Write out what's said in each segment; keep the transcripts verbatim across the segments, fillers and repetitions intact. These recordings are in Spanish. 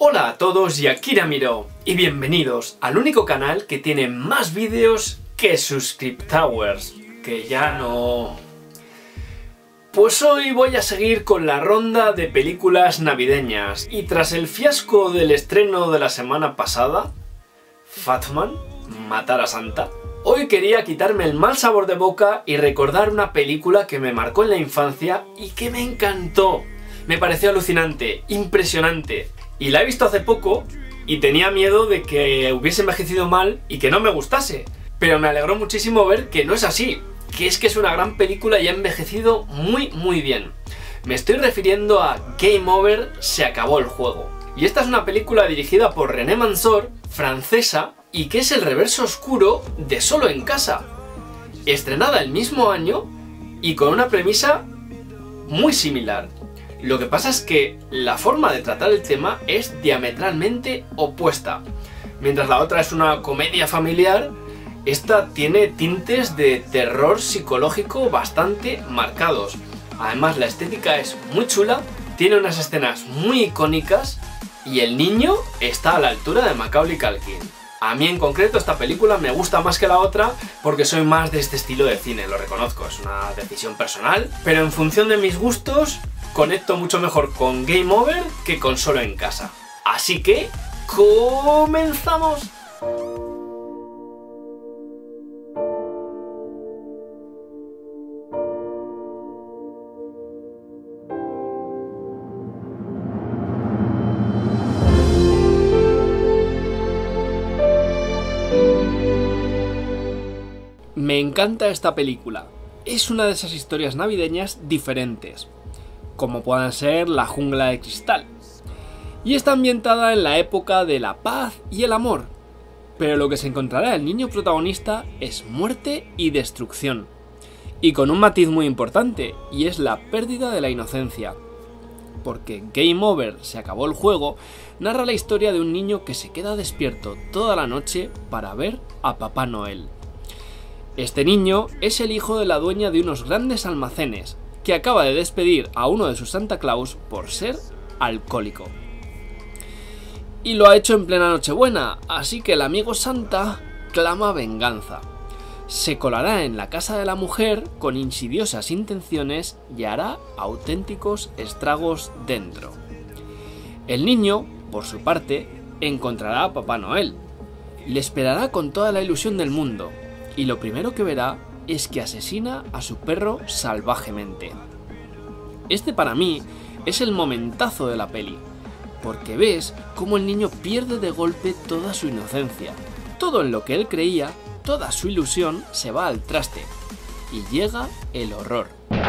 Hola a todos y Akira Miro, y bienvenidos al único canal que tiene más vídeos que Subscriptowers, que ya no... Pues hoy voy a seguir con la ronda de películas navideñas, y tras el fiasco del estreno de la semana pasada, Fatman, Matar a Santa, hoy quería quitarme el mal sabor de boca y recordar una película que me marcó en la infancia y que me encantó. Me pareció alucinante, impresionante. Y la he visto hace poco y tenía miedo de que hubiese envejecido mal y que no me gustase. Pero me alegró muchísimo ver que no es así, que es que es una gran película y ha envejecido muy muy bien. Me estoy refiriendo a Game Over, se acabó el juego. Y esta es una película dirigida por René Mansour, francesa, y que es el reverso oscuro de Solo en Casa. Estrenada el mismo año y con una premisa muy similar. Lo que pasa es que la forma de tratar el tema es diametralmente opuesta. Mientras la otra es una comedia familiar, esta tiene tintes de terror psicológico bastante marcados. Además, la estética es muy chula, tiene unas escenas muy icónicas y el niño está a la altura de Macaulay Culkin. A mí en concreto esta película me gusta más que la otra porque soy más de este estilo de cine, lo reconozco, es una decisión personal, pero en función de mis gustos conecto mucho mejor con Game Over que con Solo en Casa. Así que, ¡comenzamos! Me encanta esta película. Es una de esas historias navideñas diferentes, como puedan ser La jungla de cristal. Y está ambientada en la época de la paz y el amor. Pero lo que se encontrará el niño protagonista es muerte y destrucción. Y con un matiz muy importante, y es la pérdida de la inocencia. Porque Game Over, se acabó el juego, narra la historia de un niño que se queda despierto toda la noche para ver a Papá Noel. Este niño es el hijo de la dueña de unos grandes almacenes, que acaba de despedir a uno de sus Santa Claus por ser alcohólico. Y lo ha hecho en plena Nochebuena, así que el amigo Santa clama venganza. Se colará en la casa de la mujer con insidiosas intenciones y hará auténticos estragos dentro. El niño, por su parte, encontrará a Papá Noel. Le esperará con toda la ilusión del mundo, y lo primero que verá es que asesina a su perro salvajemente. Este para mí es el momentazo de la peli, porque ves cómo el niño pierde de golpe toda su inocencia. Todo en lo que él creía, toda su ilusión se va al traste, y llega el horror.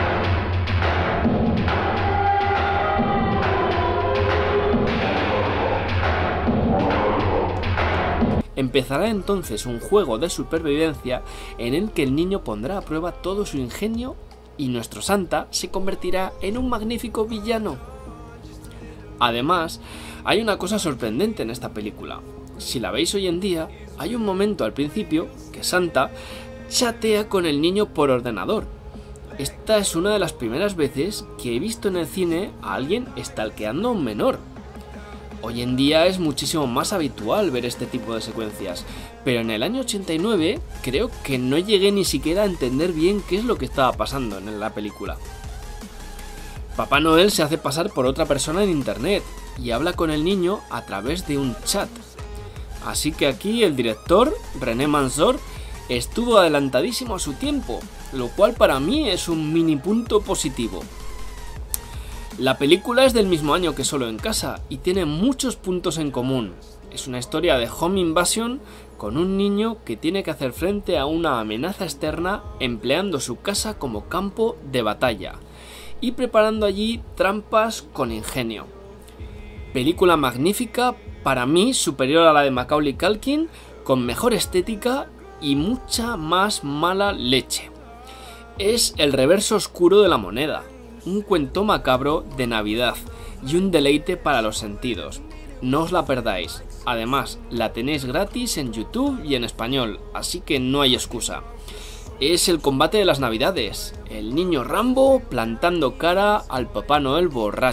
Empezará entonces un juego de supervivencia en el que el niño pondrá a prueba todo su ingenio y nuestro Santa se convertirá en un magnífico villano. Además, hay una cosa sorprendente en esta película. Si la veis hoy en día, hay un momento al principio que Santa chatea con el niño por ordenador. Esta es una de las primeras veces que he visto en el cine a alguien stalkeando a un menor. Hoy en día es muchísimo más habitual ver este tipo de secuencias, pero en el año ochenta y nueve creo que no llegué ni siquiera a entender bien qué es lo que estaba pasando en la película. Papá Noel se hace pasar por otra persona en internet y habla con el niño a través de un chat. Así que aquí el director, René Mansour, estuvo adelantadísimo a su tiempo, lo cual para mí es un mini punto positivo. La película es del mismo año que Solo en Casa y tiene muchos puntos en común. Es una historia de home invasion con un niño que tiene que hacer frente a una amenaza externa empleando su casa como campo de batalla y preparando allí trampas con ingenio. Película magnífica, para mí superior a la de Macaulay Culkin, con mejor estética y mucha más mala leche. Es el reverso oscuro de la moneda. Un cuento macabro de Navidad y un deleite para los sentidos. No os la perdáis. Además, la tenéis gratis en YouTube y en español, así que no hay excusa. Es el combate de las Navidades, el niño Rambo plantando cara al Papá Noel borracho.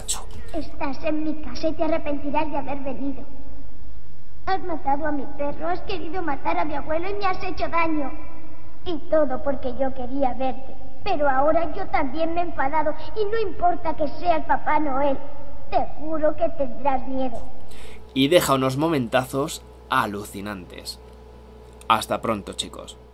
Estás en mi casa y te arrepentirás de haber venido. Has matado a mi perro, has querido matar a mi abuelo y me has hecho daño. Y todo porque yo quería verte. Pero ahora yo también me he enfadado y no importa que sea el Papá Noel. Te juro que tendrás miedo. Y deja unos momentazos alucinantes. Hasta pronto, chicos.